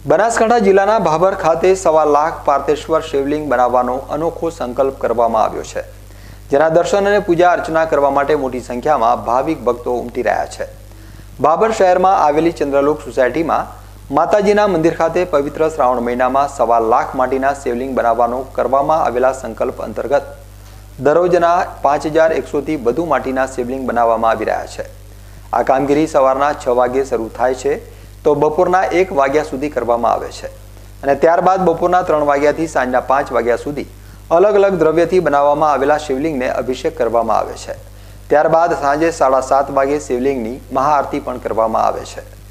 બનાસકાંઠા જિલ્લાના ભાભર ખાતે 1.25 લાખ પાર્થેશ્વર શિવલિંગ બનાવવાનો અનોખો સંકલ્પ કરવામાં આવ્યો છે, જેના દર્શન અને પૂજા અર્ચના કરવા માટે મોટી સંખ્યામાં ભાવિક ભક્તો ઉમટી રહ્યા છે। ભાભર શહેરમાં આવેલી ચંદ્રલોક સોસાયટીમાં માતાજીના મંદિર ખાતે પવિત્ર શ્રાવણ મહિનામાં 1.25 લાખ માટીના શિવલિંગ બનાવવાનો કરવામાં આવેલા સંકલ્પ અંતર્ગત દરરોજના 5100 થી વધુ માટીના શિવલિંગ બનાવવામાં આવી રહ્યા છે। આ કામગીરી સવારના 6 વાગે શરૂ થાય છે તો બપોરના 1 વાગ્યા સુધી કરવામાં આવે છે અને ત્યારબાદ બપોરના 3 વાગ્યાથી સાંજના 5 વાગ્યા સુધી અલગ અલગ દ્રવ્યથી બનાવવામાં આવેલા શિવલિંગને અભિષેક કરવામાં આવે છે। ત્યારબાદ સાંજે 7:30 વાગે શિવલિંગની મહાઆરતી પણ કરવામાં આવે છે।